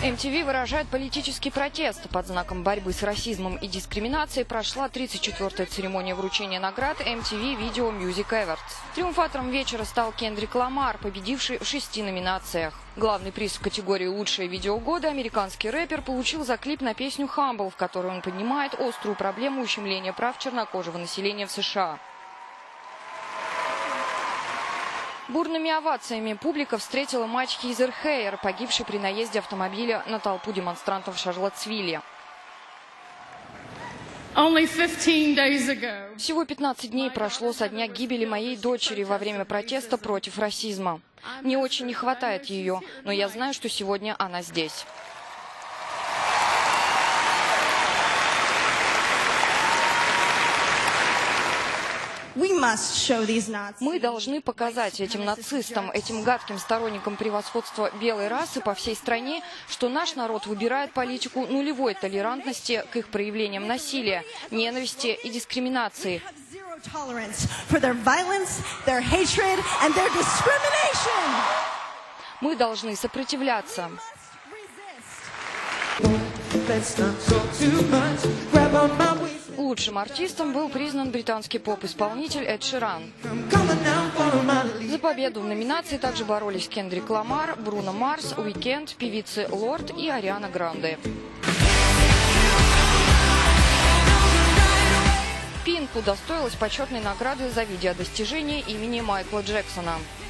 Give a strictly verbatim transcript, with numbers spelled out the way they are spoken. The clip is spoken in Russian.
эм ти ви выражает политический протест. Под знаком борьбы с расизмом и дискриминацией прошла тридцать четвёртая церемония вручения наград эм ти ви Video Music Awards. Триумфатором вечера стал Кендрик Ламар, победивший в шести номинациях. Главный приз в категории «Лучшее видео года» американский рэпер получил за клип на песню «Humble», в которой он поднимает острую проблему ущемления прав чернокожего населения в США. Бурными овациями публика встретила мать Хизер Хейер, погибшей при наезде автомобиля на толпу демонстрантов в Шарлоттсвилле. Всего пятнадцать дней прошло со дня гибели моей дочери во время протеста против расизма. Мне очень не хватает ее, но я знаю, что сегодня она здесь. Мы должны показать этим нацистам, этим гадким сторонникам превосходства белой расы по всей стране, что наш народ выбирает политику нулевой толерантности к их проявлениям насилия, ненависти и дискриминации. Мы должны сопротивляться. Лучшим артистом был признан британский поп-исполнитель Эд Ширан. За победу в номинации также боролись Кендрик Ламар, Бруно Марс, Уикенд, певицы Лорд и Ариана Гранде. Пинк удостоилась почетной награды за видеодостижение имени Майкла Джексона.